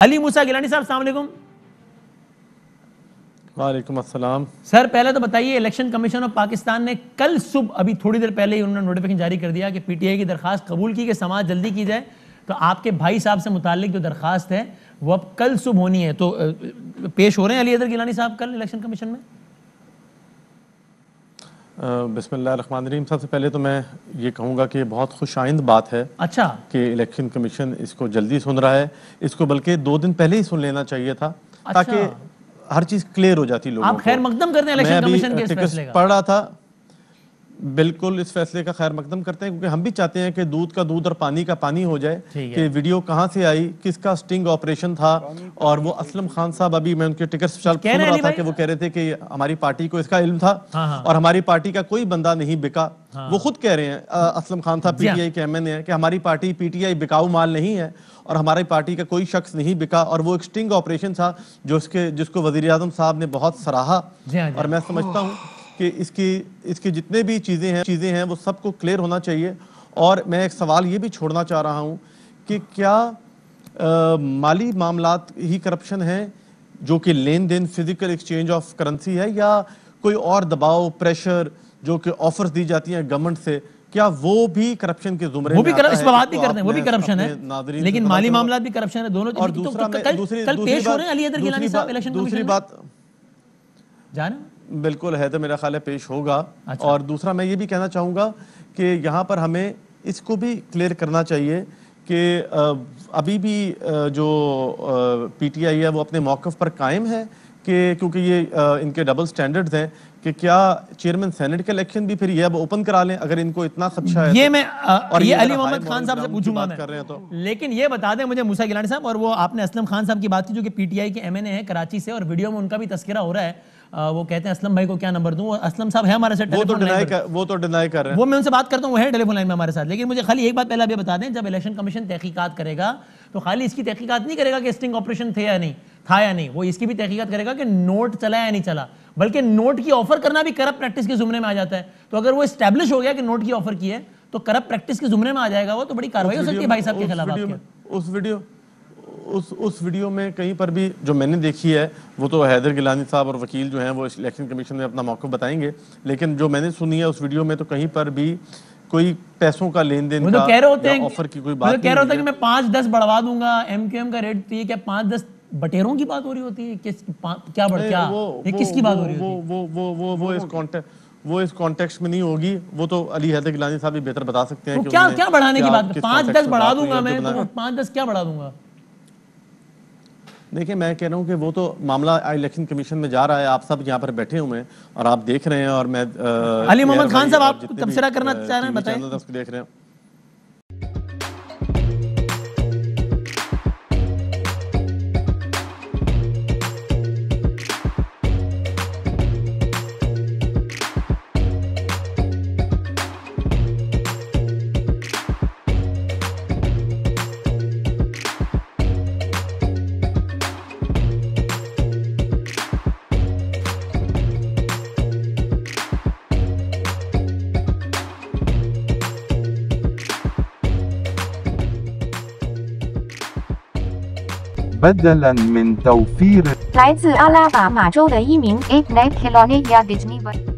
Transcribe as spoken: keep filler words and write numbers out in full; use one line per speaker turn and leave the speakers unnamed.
علی موسیٰ گیلانی صاحب السلام علیکم.
وعلیکم السلام.
سر پہلے تو بتائیے, الیکشن کمیشن آف پاکستان نے کل صبح ابھی تھوڑی دیر پہلے ہی انہوں نے نوٹیفیکیشن جاری کر دیا کہ پی ٹی آئی کی درخواست قبول کی کہ سماعت جلدی کی جائے, تو آپ کے بھائی صاحب سے متعلق جو درخواست ہے وہ اب کل صبح ہونی ہے, تو پیش ہو رہے ہیں علی حیدر گیلانی صاحب کل الیکشن کمیشن میں؟
بسم اللہ الرحمن الرحیم. سب سے پہلے تو میں یہ کہوں گا کہ یہ بہت خوش آئند بات ہے
اچھا
کہ الیکشن کمیشن اس کو جلدی سن رہا ہے. اس کو بلکہ دو دن پہلے ہی سن لینا چاہیے تھا تاکہ ہر چیز کلیئر ہو جاتی لوگوں کو.
آپ خیر مقدم کرتے ہیں الیکشن کمیشن کے اس فیصلے کا؟
پڑھ رہا تھا, بالکل اس فیصلے کا خیر مقدم کرتے ہیں کیونکہ ہم بھی چاہتے ہیں کہ دودھ کا دودھ اور پانی کا پانی ہو جائے, کہ ویڈیو کہاں سے آئی, کس کا سٹنگ آپریشن تھا. اور وہ اسلم خان صاحب, ابھی میں ان کے ٹکٹ سن رہا تھا کہ وہ کہہ رہے تھے کہ ہماری پارٹی کو اس کا علم تھا اور ہماری پارٹی کا کوئی بندہ نہیں بکا. وہ خود کہہ رہے ہیں اسلم خان صاحب پی ٹی آئی کے ایم این اے ہیں کہ ہماری پارٹی پی ٹی آئی بکاؤ مال نہیں ہے اور ہماری پارٹی کا کوئی شخص نہیں بکا. اور وہ ایک سٹنگ آپریشن تھا جو اس کے جس کو وزیر اعظم صاحب نے بہت سراہا, اور میں سمجھتا ہوں کہ اس کی اس کی جتنے بھی چیزیں ہیں چیزیں ہیں وہ سب کو کلیئر ہونا چاہیے. اور میں ایک سوال یہ بھی چھوڑنا چاہ رہا ہوں کہ کیا مالی معاملات ہی کرپشن ہے جو کہ لین دین فزیکل ایکسچینج آف کرنسی ہے, یا کوئی اور دباؤ پریشر جو کہ آفرز دی جاتی ہیں گورنمنٹ سے, کیا وہ بھی کرپشن کے زمرے میں آتا ہے؟
اس پہ بات بھی کرتے ہیں, وہ بھی کرپشن ہے, لیکن مالی معاملات بھی کرپشن ہے, دونوں.
اور دوسرا
کل پیش ہو رہے ہیں علی حیدر گیلانی صاحب الیکشن کمیشن میں؟
دوسری بات
جانا
بالکل ہے تو میرا خیال ہے پیش ہوگا. اور دوسرا میں یہ بھی کہنا چاہوں گا کہ یہاں پر ہمیں اس کو بھی کلیئر کرنا چاہیے کہ ابھی بھی جو پی ٹی آئی ہے وہ اپنے موقف پر قائم ہے, کہ کیونکہ یہ ان کے ڈبل سٹینڈرڈز ہیں, کہ کیا چیئرمین سینٹ کے الیکشن بھی پھر یہ اب اوپن کرا لیں اگر ان کو اتنا خدشہ ہے؟
یہ میں یہ علی محمد خان صاحب سے پوچھوں گا میں, لیکن یہ بتا دیں مجھے موسیٰ گیلانی صاحب, اور وہ آپ نے اسلم خان صاحب کی بات کی جو کہ پی ٹی آئی کے ایم این اے ہیں کراچی سے, اور ویڈیو میں ان کا بھی تذکرہ ہو رہا ہے, وہ کہتے ہیں اسلم بھائی کو کیا نمبر دوں, اسلم صاحب ہے ہمارے ساتھ,
وہ تو ڈینائی کر رہے ہیں,
وہ میں ان سے بات کرتا ہوں, وہ ہے ٹیلی فون لائن میں ہمارے ساتھ. لیکن مجھے خالی ایک بات پہلے آپ یہ بتا دیں, جب الیکشن کمیشن تحقیقات کرے گا تو خالی اس کی تحقیقات نہیں کرے گا کہ اسٹنگ آپریشن تھے یا نہیں تھا یا نہیں, وہ اس کی بھی تحقیقات کرے گا کہ نوٹ چلا یا نہیں چلا, بلکہ نوٹ کی آفر کرنا بھی کرپٹ پریکٹس کے زمرے میں آ جاتا ہے. تو اگر وہ اسٹیبلش ہو گیا کہ نوٹ کی آفر کی ہے تو کرپٹ پریکٹس کے زمرے میں آ جائے گا, وہ تو بڑی کاروائی ہو سکتی ہے بھائی صاحب کے خلاف.
اس ویڈیو اس اس ویڈیو میں کہیں پر بھی جو میں نے دیکھی ہے, وہ تو حیدر گیلانی صاحب اور وکیل جو ہیں وہ الیکشن کمیشن میں اپنا موقف بتائیں گے, لیکن جو میں نے سنی ہے اس ویڈیو میں تو کہیں پر بھی کوئی پیسوں کا لین دین کا یا آفر کی کوئی بات نہیں ہے.
کہہ رہا ہوتا ہے کہ میں پانچ دس بڑھوا دوں گا, ایم کیو ایم کا ریٹ تھی کیا پانچ دس بٹیروں کی بات ہو رہی ہوتی ہے, کیا بڑھ کیا کس کی بات ہو رہی ہوتی ہے؟
وہ اس کانٹیکٹ وہ اس کانٹیکسٹ میں نہیں ہوگی, وہ تو علی حیدر گیلانی صاحب بھی بہتر بتا سکتے ہیں.
کیا کیا بڑھانے کی بات, پانچ دس بڑھا دوں گا میں, پانچ دس کیا بڑھا دوں گا؟
دیکھیں میں کہہ رہا ہوں کہ وہ تو معاملہ الیکشن کمیشن میں جا رہا ہے, آپ سب یہاں پر بیٹھے ہوئے ہیں اور آپ دیکھ رہے ہیں, اور میں
علی محمد خان صاحب آپ تبصرہ کرنا چاہ رہے ہیں, بتائیں.
دیکھ رہے ہیں
بدلاً من توفير
来自阿拉巴马州的一名 Ape Net Kelone 亚 Disney